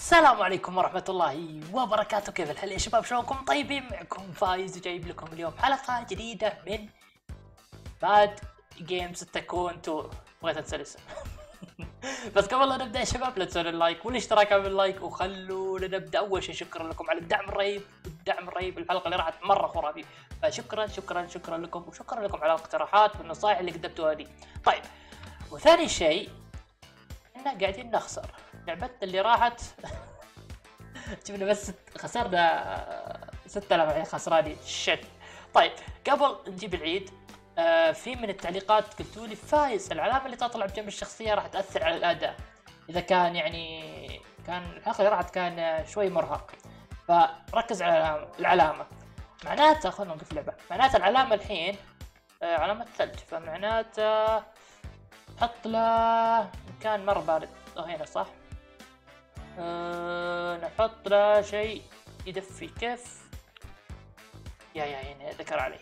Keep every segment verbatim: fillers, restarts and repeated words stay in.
السلام عليكم ورحمة الله وبركاته. كيف الحال يا شباب؟ شلونكم؟ طيبين؟ معكم فايز وجايب لكم اليوم حلقة جديدة من باد جيمز تكون تو. بغيت انسى الاسم. بس قبل لا نبدا يا شباب لا تنسون اللايك والاشتراك قبل اللايك، وخلونا نبدا. اول شيء شكرا لكم على الدعم الرهيب، الدعم الرهيب الحلقة اللي راحت مرة خرافي، فشكرا شكرا شكرا لكم، وشكرا لكم على الاقتراحات والنصائح اللي قدمتوها لي. طيب، وثاني شيء احنا قاعدين نخسر لعبتنا اللي راحت. شفنا بس خسرنا ستة آلاف الحين خسرانين شت. طيب قبل نجيب العيد، آه في من التعليقات قلتوا لي فايز العلامة اللي تطلع بجنب الشخصية راح تأثر على الأداء إذا كان يعني كان الحلقة اللي راحت كان شوي مرهق، فركز على العلامة. معناتها خلونا نوقف اللعبة. معناتها العلامة الحين آه علامة ثلج، فمعناتها حط له مكان مرة بارد. أو هنا صح؟ أه نحط له شيء يدفي. كيف؟ يا يا يعني ذكر علي.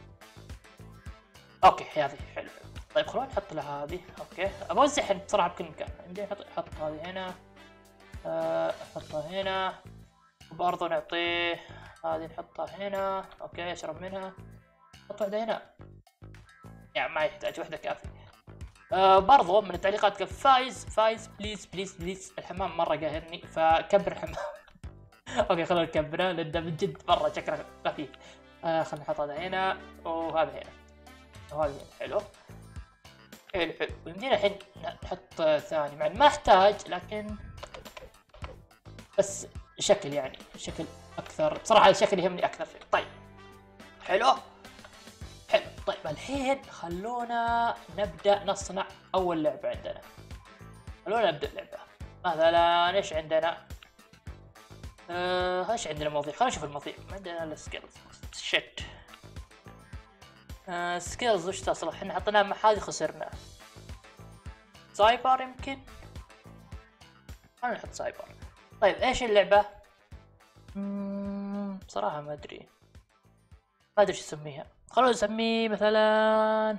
اوكي هذه حلو. طيب خلونا نحط له هذه. اوكي ابوزعها بصراحه بكل مكان. عندي نحط نحط هذه هنا، أه احطها هنا، وبرضه نعطيه هذه نحطها هنا. اوكي يشرب منها. نحط واحده هنا، يعني ما يحتاج واحده كافي. آه برضو من التعليقات قال فايز فايز بليز بليز بليز الحمام مرة قاهرني فكبر الحمام. اوكي خلونا نكبره لانه من جد مرة شكله خفيف. آه خلينا نحط هذا هنا وهذا هنا وهذا هنا. حلو حلو حلو. يمدينا الحين نحط ثاني مع ما احتاج، لكن بس شكل يعني شكل اكثر بصراحة. الشكل يهمني اكثر شيء. طيب حلو حلو. طيب الحين خلونا نبدأ نصنع أول لعبة عندنا. خلونا نبدأ لعبة. مثلا ايش عندنا؟ آه، ايش عندنا مواضيع؟ خلينا نشوف المواضيع. ما عندنا الا سكيلز. شت. آه، سكيلز وش تصلح؟ احنا حطيناها مع هذه خسرنا. سايبر يمكن؟ خلينا نحط سايبر. طيب ايش اللعبة؟ مم، بصراحة ما ادري. ما ادري ايش اسميها. خلونا نسميه مثلا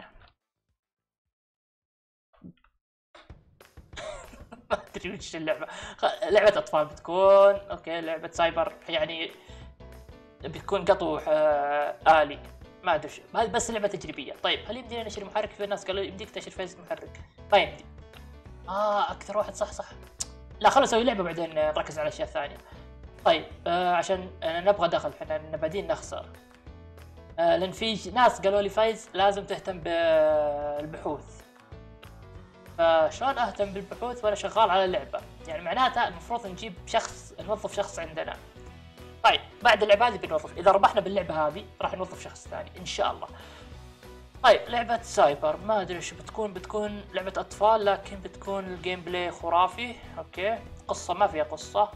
ما ادري وش اللعبة. لعبة اطفال بتكون. اوكي لعبة سايبر يعني بتكون قطو آه آلي. ما ادري وش بس لعبة تجريبية. طيب هل يمدينا نشتري محرك؟ في الناس قالوا يمديك تشتري فيز محرك. ما يمدي. اه اكثر واحد صح صح. لا خلنا نسوي لعبة بعدين نركز على اشياء ثانية. طيب آه عشان نبغى دخل احنا بعدين نخسر. آه لان في ناس قالوا لي فايز لازم تهتم بالبحوث. فشلون اهتم بالبحوث وانا شغال على اللعبة؟ يعني معناتها المفروض نجيب شخص، نوظف شخص عندنا. طيب بعد اللعبة هذه بنوظف، اذا ربحنا باللعبة هذه راح نوظف شخص ثاني ان شاء الله. طيب لعبة سايبر ما ادري ايش بتكون. بتكون لعبة اطفال لكن بتكون الجيم بلاي خرافي. اوكي قصة ما فيها قصة.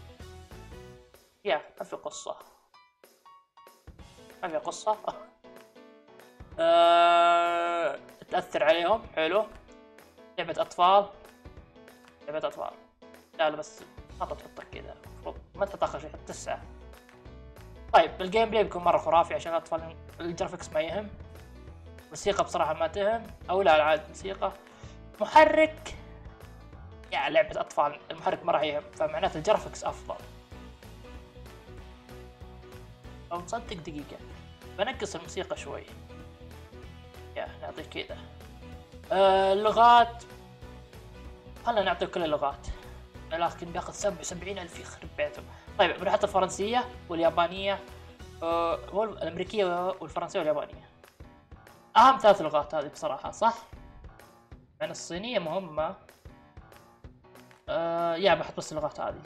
يا ما في قصة. ما فيها قصة. أه... تأثر عليهم. حلو. لعبة أطفال. لعبة أطفال. لا لا بس ما تحطك كذا، المفروض ما تحط آخر شيء، حط تسعة. طيب الجيم بلاي بيكون مرة خرافي عشان الأطفال. الجرافيكس ما يهم. موسيقى بصراحة ما تهم، أو لا عاد موسيقى. محرك يعني لعبة أطفال المحرك ما راح يهم، فمعناته الجرافيكس أفضل. أو نصدق دقيقة بنقص الموسيقى شوي. يا نعطيه كذا. آه اللغات خلنا نعطيه كل اللغات، لكن بياخذ سبعة وسبعين ألف يخرب بيته. طيب بنحط الفرنسية واليابانية آه والأمريكية والفرنسية واليابانية. أهم ثلاث لغات هذه بصراحة صح؟ يعني الصينية مهمة. آه يا بحط بس اللغات هذه.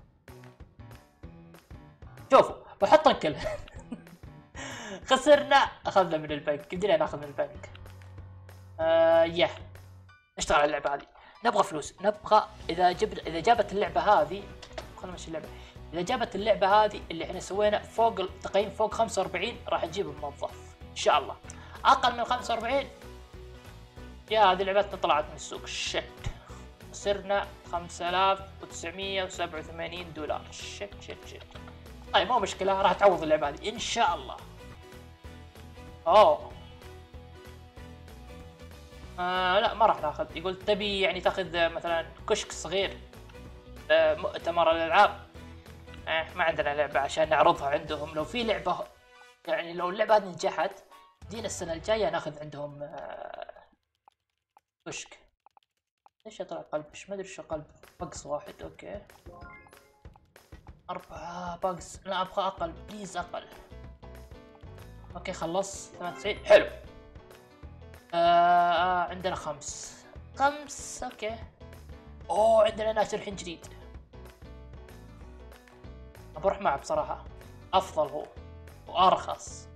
شوفوا بحط كلها. خسرنا أخذنا من البنك. يمدينا ناخذ من البنك. آه يا نشتغل على اللعبة هذه. نبغى فلوس. نبغى إذا جبت إذا جابت اللعبة هذه، خلنا نمشي اللعبة. إذا جابت اللعبة هذه اللي إحنا سوينا فوق التقييم فوق خمسة وأربعين راح نجيب الموظف إن شاء الله. أقل من خمسة وأربعين يا هذه لعبتنا طلعت من السوق. شت. خسرنا خمسة آلاف وتسعمية وسبعة وثمانين دولار. شت شت شت. طيب مو مشكلة راح تعوض اللعبة هذه إن شاء الله. أوه آه لا ما راح ناخذ. يقول تبي يعني تاخذ مثلا كشك صغير. آه، مؤتمر الالعاب. آه ما عندنا لعبة عشان نعرضها عندهم. لو في لعبة يعني لو اللعبة هذه نجحت دينا السنة الجاية ناخذ عندهم آه كشك. ليش يطلع قلب؟ ايش ما ادري ايش قلب. بقص واحد اوكي. أربعة بقص. لا ابغى اقل بليز اقل. اوكي خلص ثمانية وتسعين حلو. آه عندنا خمس خمس اوكي. اوه عندنا ناشر الحين جديد. بروح معه بصراحة افضل هو وارخص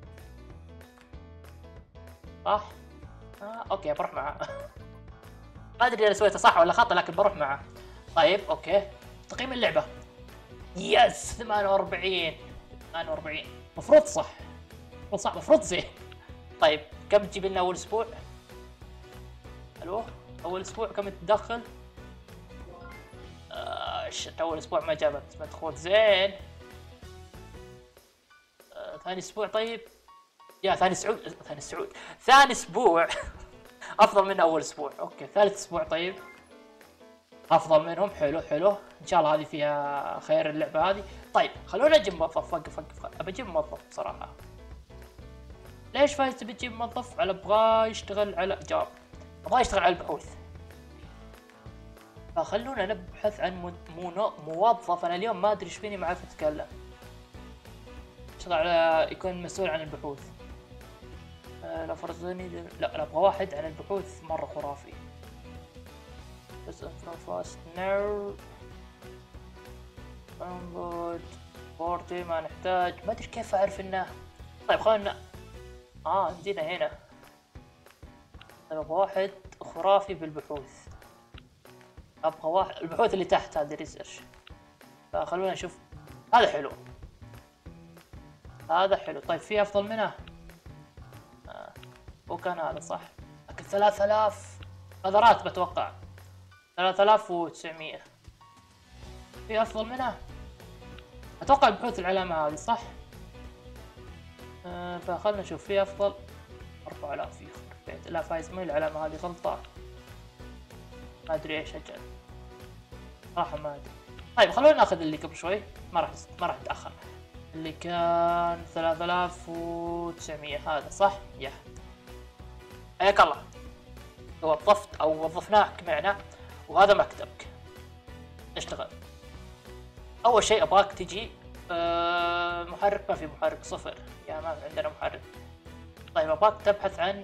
صح؟ آه اوكي بروح معه. ما ادري انا سويته صح ولا خطأ لكن بروح معه. طيب اوكي تقييم اللعبة يس ثمانية وأربعين ثمانية وأربعين مفروض صح. مفروض صح مفروض زين. طيب كم تجيب لنا اول اسبوع؟ الو اول اسبوع كم تدخل؟ آه اول اسبوع ما جابت مدخول زين. آه ثاني اسبوع طيب يا ثاني سعود ثاني سعود ثاني اسبوع افضل من اول اسبوع. اوكي ثالث اسبوع طيب افضل منهم. حلو حلو ان شاء الله هذه فيها خير اللعبه هذه. طيب خلونا نجيب موظف. وقف وقف ابى اجيب موظف بصراحه. ليش فايز تبي تجيب موظف؟ على ابغاه يشتغل على جواب ابغاه يشتغل على البحوث. فخلونا نبحث عن مو... موظف. انا اليوم ما ادري ايش فيني ما اعرف اتكلم. يشتغل على يكون مسؤول عن البحوث. أه لا فرضني لا لا ابغى واحد عن البحوث مره خرافي. بس فاست نير انبوت بورتي ما نحتاج. ما ادري كيف اعرف انه. طيب خلينا اه نزيدها هنا. ابغى واحد خرافي بالبحوث. ابغى واحد البحوث اللي تحت هذه ريسيرش. فخلونا نشوف. هذا حلو هذا حلو. طيب في افضل منه؟ آه. وكان هذا صح لكن ثلاثة آلاف هذا راتب اتوقع. ثلاثة آلاف وتسعمية. في افضل منه؟ اتوقع البحوث العلامة هذه صح؟ آه فخلنا نشوف في افضل. أربعة آلاف يخرب بيت. لا فايز مو العلامة هذه غلطة. ما ادري ايش اجل صراحة ما ادري. طيب خلونا ناخذ اللي قبل شوي. ما راح ما راح نتأخر. اللي كان ثلاثة آلاف وتسعمية هذا صح؟ يا حياك الله. وظفت او وظفناك معنا وهذا مكتبك. اشتغل. اول شيء ابغاك تجي أه محرك. ما في محرك صفر يا ما عندنا محرك. طيب ابغاك تبحث عن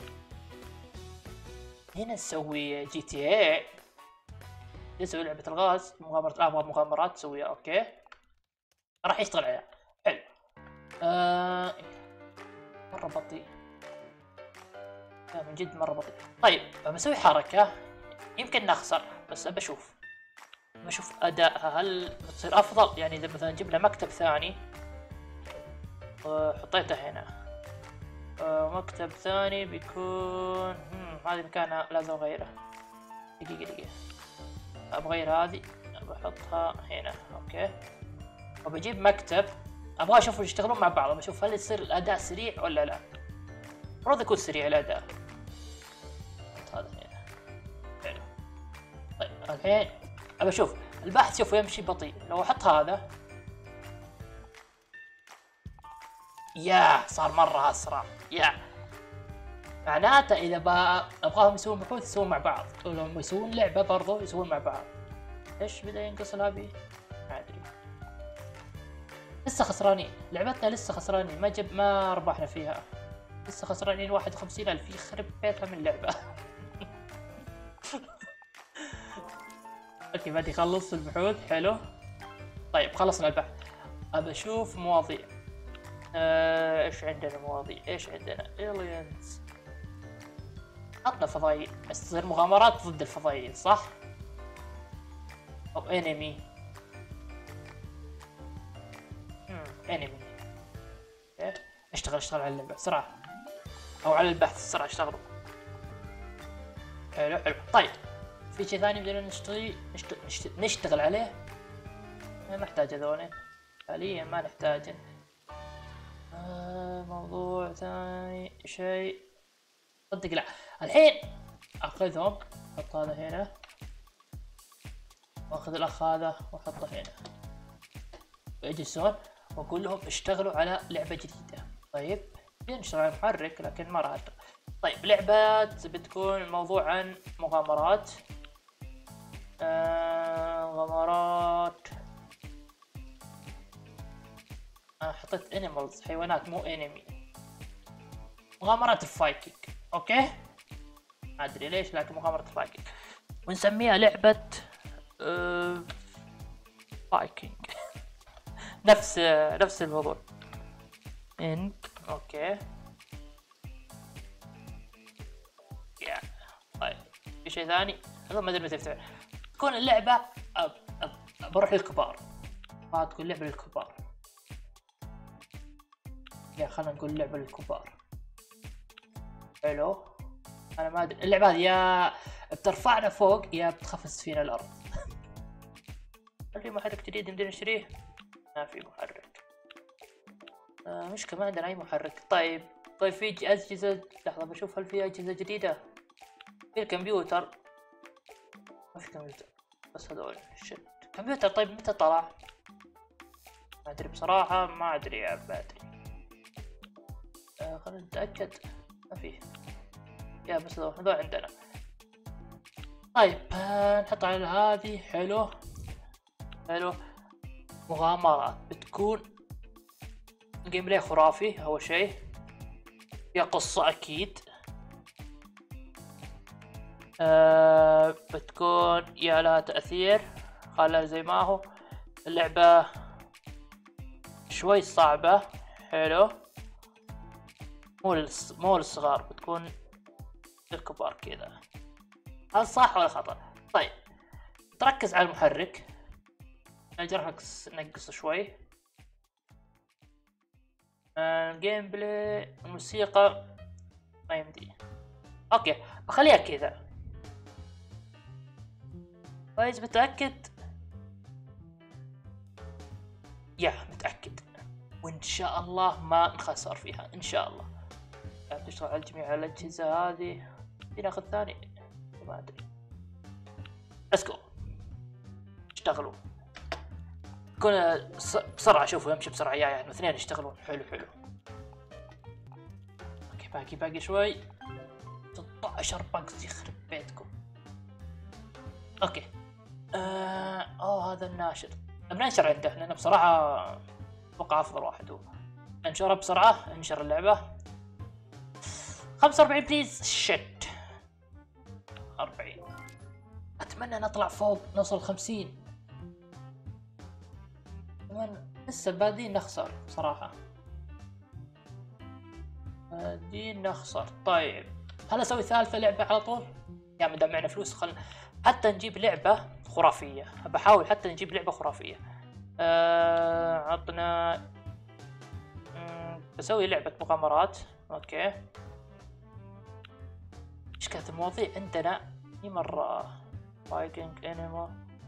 هنا نسوي جي تي اي. نسوي لعبة الغاز مغامرة. ابغى مغامرات تسويها اوكي راح يشتغل عليها. حلو. أه... مرة بطيء. لا من جد مرة بطيء. طيب بسوي حركة يمكن نخسر بس ابى اشوف بشوف ادائها هل بتصير افضل. يعني اذا مثلا جبنا مكتب ثاني وحطيته هنا. أه مكتب ثاني بيكون هذه مكانها لازم اغيره. دقيقة دقيقة ابغير هذه بحطها هنا اوكي. وبجيب مكتب ابغى اشوف يشتغلون مع بعض. بشوف هل يصير الاداء سريع ولا لا. المفروض يكون سريع الاداء. هذا هنا حلو. طيب الحين ابى اشوف البحث. شوفوا يمشي بطيء. لو احط هذا يا صار مرة اسرع. يا معناته اذا ابغاهم يسوون بحوث يسوون مع بعض. ولو يسوون لعبة برضو يسوون مع بعض. ايش بدا ينقص الابي؟ ما ادري. لسه خسرانين. لعبتنا لسه خسرانين. ما جب ما ربحنا فيها. لسه خسرانين واحد وخمسين ألف. يخرب بيتها من اللعبة. اوكي بدي اخلص البحوث. حلو. طيب خلصنا البحث. ابى اشوف مواضيع. آه، ايش عندنا مواضيع؟ ايش عندنا؟ الينز. عطنا فضائيين. بس تصير مغامرات ضد الفضائيين صح؟ او انمي. امم انمي. إيه؟ اشتغل اشتغل على اللعبة بسرعة. او على البحث بسرعة اشتغلوا. حلو حلو. طيب في شيء ثاني بدنا نشتغل نشت... نشت... نشتغل عليه. ما نحتاج هذول حاليا ما نحتاجه. آه موضوع ثاني شيء صدق لا. الحين اخذهم. حط هذا هنا. واخذ الاخ هذا واحطه هنا، ويجلسون واقول لهم اشتغلوا على لعبة جديدة. طيب نشتغل على محرك لكن ما راح. طيب لعبات بتكون الموضوع عن مغامرات. آه مغامرات. انا حطيت انيمالز حيوانات مو انمي. مغامرات الفايكنج. اوكي ما ادري ليش لكن مغامرة الفايكنج، ونسميها لعبة آه فايكنج. نفس نفس الموضوع. انت اوكي يا طيب في شيء ثاني هذا ما ادري متى يفتح. تكون اللعبة أب أب بروح للكبار، ها تكون لعبة للكبار. يا خلينا نقول لعبة للكبار. حلو انا ما ادري اللعبة هذه يا بترفعنا فوق يا بتخفز فينا الارض. هل في محرك جديد نقدر نشتريه؟ ما في محرك. آه مش ما عندنا اي محرك. طيب طيب في اجهزة، لحظة بشوف هل في اجهزة جديدة. في الكمبيوتر ما في كمبيوتر بس هذول شت كمبيوتر. طيب متى طلع؟ ما ادري بصراحة ما ادري يا بدري. آه خلينا نتأكد. ما فيه يا بس هذول عندنا. طيب آه نحط على هذه. حلو حلو. مغامرات بتكون جيم بلاي خرافي اول شيء، فيها قصة اكيد. أه بتكون يا لها تأثير، خلها زي ما هو. اللعبة شوي صعبة. حلو مو للص... مو للصغار، بتكون للكبار كذا. هل صح ولا خطأ؟ طيب تركز على المحرك. الجرافكس نقص شوي. الجيم بلاي الموسيقى ما يمدي. اوكي بخليها كذا. كويس متأكد؟ يا متأكد وإن شاء الله ما نخسر فيها إن شاء الله. تشتغل على جميع الأجهزة هذه. ناخذ ثاني ما أدري. ليتس جو اشتغلوا. كون بسرعة شوفوا يمشي بسرعة يا يعني اثنين يشتغلون. حلو حلو. اوكي باقي باقي شوي. ستة عشر باكس يخرب بيتكم. اوكي آه اوه هذا الناشر بننشر عنده لأنه بصراحة اتوقع افضل واحد هو. انشره بسرعة. انشر اللعبة. خمسة وأربعين بليز. شت أربعين. اتمنى نطلع فوق نوصل خمسين. كمان لسه بادين نخسر بصراحة. بادين نخسر. طيب هل اسوي ثالثة لعبة على طول؟ يا مدام معنا فلوس خل حتى نجيب لعبة خرافية. بحاول حتى نجيب لعبة خرافية. أه... عطنا مم... بسوي لعبة مغامرات. اوكي ايش كانت المواضيع عندنا؟ هي مرة فايتنج انيمال.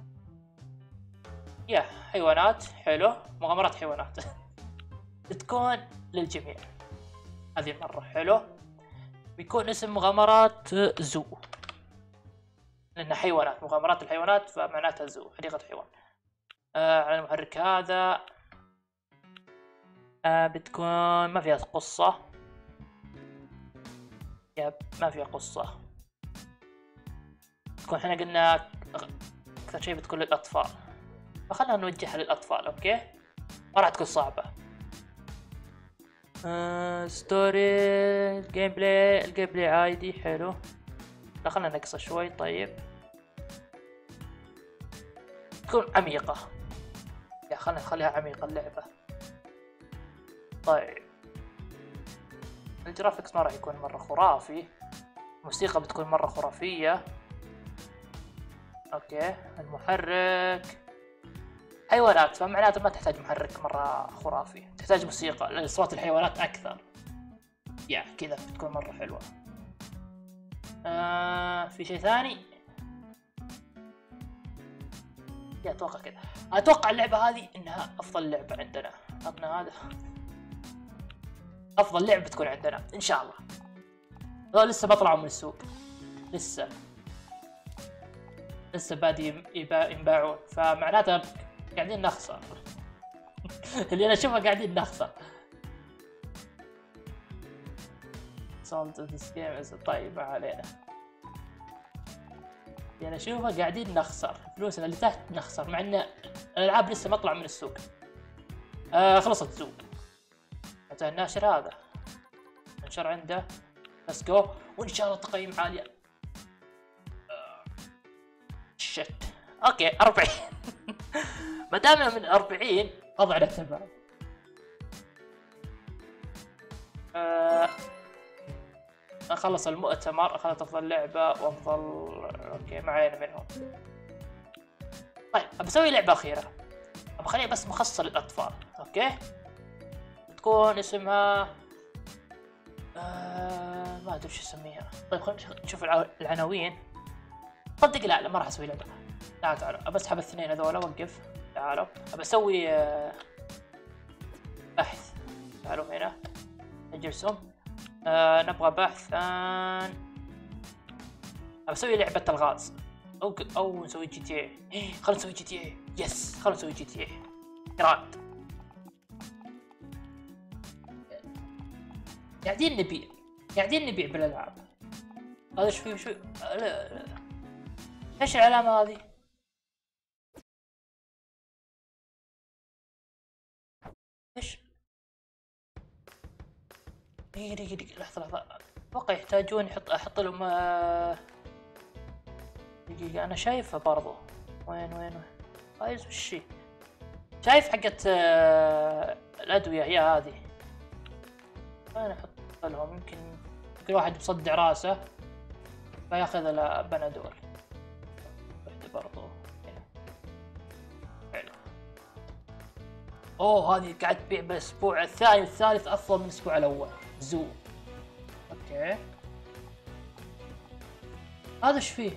يا حيوانات. حلو مغامرات حيوانات. تكون للجميع هذه المرة. حلو بيكون اسم مغامرات زو لأنها حيوانات. مغامرات الحيوانات فمعناتها زو حديقة حيوان. آه على المحرك هذا. آه بتكون ما فيها قصة. يب ما فيها قصة. تكون احنا قلنا أكثر شيء بتكون للأطفال فخلنا نوجهها للأطفال. أوكي ما راح تكون صعبة. آه ستوري الجيم بلاي. الجيم بلاي عادي. حلو خلنا نقصه شوي. طيب تكون عميقة. يا خلنا نخليها عميقة اللعبة. طيب الجرافيكس ما راح يكون مرة خرافي. الموسيقى بتكون مرة خرافية. اوكي المحرك حيوانات فمعناته ما تحتاج محرك مرة خرافي، تحتاج موسيقى لأن صوت الحيوانات أكثر. يا كذا بتكون مرة حلوة. آه في شيء ثاني؟ يا أتوقع كذا. أتوقع اللعبة هذه إنها أفضل لعبة عندنا. عطنا هذا. أفضل لعبة تكون عندنا إن شاء الله. هذول لسه بطلعوا من السوق لسه. لسه بادي ينباعون، فمعناته قاعدين نخسر. اللي انا اشوفه قاعدين نخسر. صمت ذيس جيم طيب ما علينا. اللي انا اشوفه قاعدين نخسر فلوسنا اللي تحت نخسر، مع ان الالعاب لسه ما طلع من السوق. آه خلصت السوق. حتى الناشر هذا انشر عنده بس جو، وان شاء الله تقييم عاليه. آه. شت اوكي أربعين. ما دام من أربعين وضعنا تمام. آه. اخلص المؤتمر، اخذت افضل لعبه وافضل اوكي معين منهم. طيب ابى اسوي لعبه اخيره، ابى اخليها بس مخصصه للاطفال. اوكي تكون اسمها آه... ما ادري وش اسميها. طيب خلينا نشوف العناوين. صدق لا لا ما راح اسوي لعبه. تعالوا تعالوا ابى اسحب الاثنين هذول اوقف. تعالوا ابى اسوي آه... بحث. تعالوا هنا اجلسهم. آه... نبغى بحث عن ابى اسوي لعبه الغاز او او نسوي جي تي اي. خلينا نسوي جي تي اي. يس خلينا نسوي جي تي اي جراند. قاعدين نبيع قاعدين نبيع بالالعاب. هذا ايش فيه شو لا لا. ايش العلامه هذه؟ ايش دقيقة دقيقة دقيقة لحظة لحظة. اتوقع يحتاجون يحط احط لهم دقيقة. انا شايفها برضو. وين وين عايز وشي؟ شايف حقت الادوية هي هذه. وين احط لهم؟ يمكن كل واحد مصدع راسه فياخذ البنادول. واحدة برضو هنا. حلو. اوه هذه قاعد تبيع بالاسبوع الثاني والثالث افضل من الاسبوع الاول. زو. اوكي هذا ايش فيه؟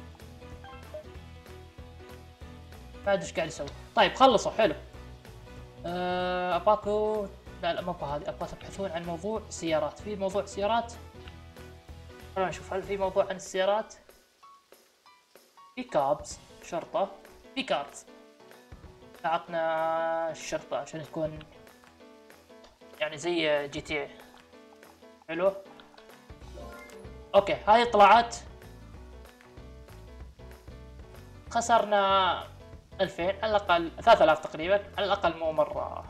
بعد ايش قاعد يسوي؟ طيب خلصوا حلو. أه اباكو لا لا ما ابغى هذه. ابغى تبحثون عن موضوع سيارات. في موضوع سيارات. خلونا نشوف هل في موضوع عن السيارات. في كابز شرطة. في كارز. اعطنا الشرطة عشان تكون يعني زي جي تي اي. حلو اوكي هذه طلعت. خسرنا ألفين على الاقل، ثلاثة آلاف تقريبا على الاقل. مو مرة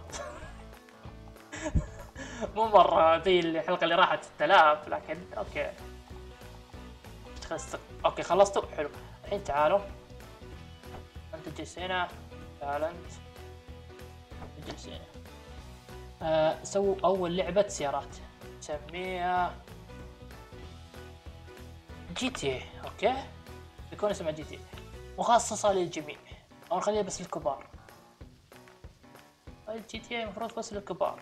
مو مرة زي الحلقة اللي راحت ستة آلاف، لكن اوكي خلصت. اوكي خلصتوا حلو. الحين تعالوا انت تجلس هنا. تعال انت تجلس هنا. آه سووا اول لعبة سيارات نسميها جي تي اي. اوكي يكون اسمها جي تي اي مخصصة للجميع او نخليها بس للكبار. الجي تي اي المفروض بس للكبار.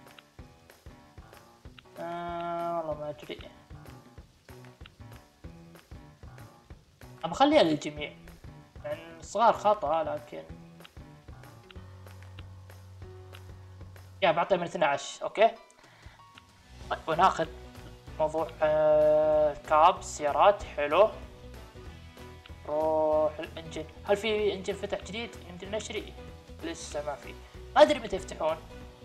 آه والله ما ادري. ابى اخليها للجميع يعني الصغار خطأ، لكن يا بعطيها من اثني عشر. اوكي طيب وناخذ موضوع آه كاب سيارات. حلو روح الانجن. هل في انجن فتح جديد؟ انجن نشري لسه ما في، ما ادري متى يفتحون،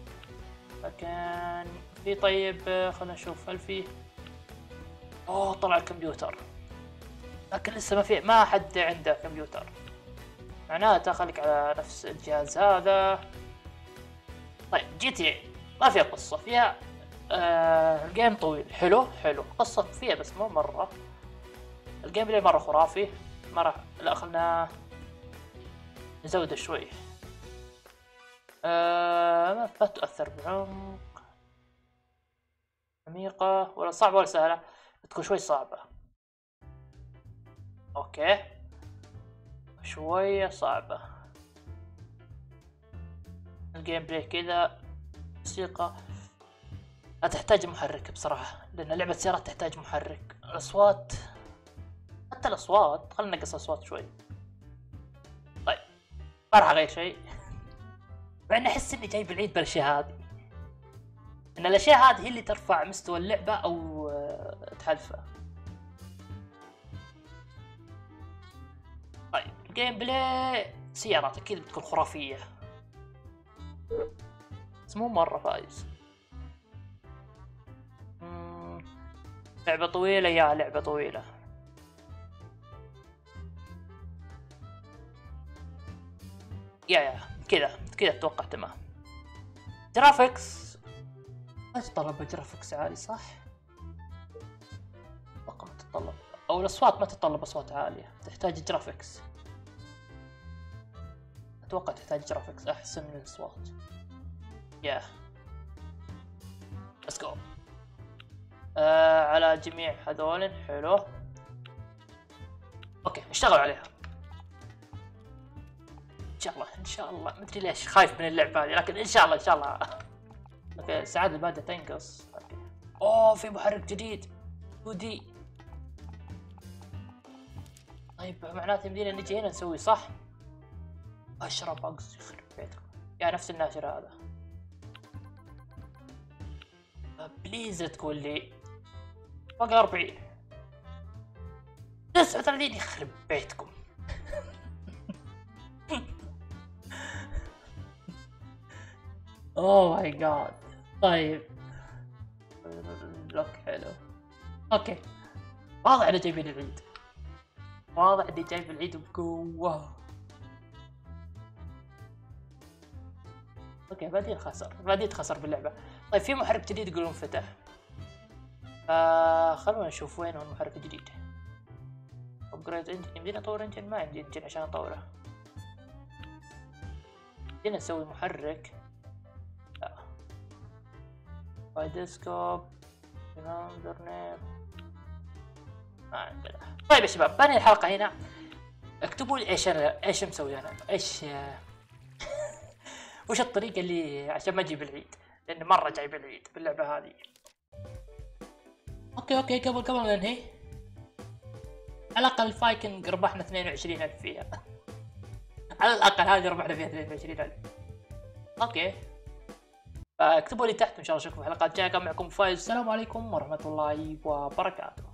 لكن في. طيب خلينا نشوف هل في. اوه طلع الكمبيوتر، لكن لسه ما في، ما حد عنده كمبيوتر. معناته خليك على نفس الجهاز هذا. طيب جي تي اي ما فيها قصة، فيها آه الجيم طويل. حلو حلو قصة فيها بس مو مرة. الجيم بلاي مرة خرافي مرة. لا خلنا نزوده شوي. آه ما تؤثر بعمق عميقة ولا صعبة ولا سهلة. بتكون شوي صعبة. اوكي شوية صعبة. الجيم بلاي كذا. موسيقى تحتاج محرك بصراحة، لأن لعبة سيارات تحتاج محرك. الأصوات حتى الأصوات خلنا نقص الأصوات شوي. طيب ما راح أغير شيء، مع إني أحس إني جايب العيد بالأشياء هذه، إن الأشياء هذه هي اللي ترفع مستوى اللعبة أو تحلفها. طيب جيم بلاي سيارات اكيد بتكون خرافية، بس مو مرة فايز. مم. لعبة طويلة، يا لعبة طويلة. يا يا كذا كذا اتوقع تمام. جرافيكس ما تتطلب جرافيكس عالي صح؟ اتوقع ما تتطلب، او الاصوات ما تتطلب اصوات عالية، تحتاج جرافيكس. اتوقع تحتاج جرافيكس احسن من الاصوات. يا ليتس جو. آه على جميع هذول حلو. اوكي اشتغل عليها ان شاء الله ان شاء الله. مدري ليش خايف من اللعبة هذه، لكن ان شاء الله ان شاء الله. اوكي السعادة بدأت تنقص. اوكي اوه في محرك جديد تو دي. طيب معناته يمدينا نجي هنا نسوي صح؟ اشرب اقص يخرب بيتكم يا نفس الناشر هذا. بليز تقول لي بقى أربعين تسعة وثلاثين يخرب بيتكم. اوه ماي جاد. طيب لوك حلو. اوكي واضح انه جايبين العيد، واضح اني جايب العيد بقوة. اوكي بعدين خسر بعدين خسر باللعبة. طيب في محرك جديد يقولون فتح، آه خلونا نشوف وين هو المحرك الجديد. ابجريد انجن، يمدينا نطور انجن؟ ما عندي انجن عشان اطوره. يمدينا نسوي محرك. لا بايدسكوب نمبر نيم ما عندنا. طيب يا شباب بني الحلقة هنا. اكتبوا لي ايش انا ايش مسوي انا ايش وش الطريقة اللي عشان ما اجيب العيد، لأن مرة جايب العيد باللعبة هذه. اوكي اوكي قبل قبل ما ننهي، على الأقل فايكنج ربحنا اثنين وعشرين ألف فيها. على الأقل هذه ربحنا فيها اثنين وعشرين ألف. اوكي فاكتبوا لي تحت، وإن شاء الله أشوفكم في الحلقات الجاية. كان معكم فايز، السلام عليكم ورحمة الله وبركاته.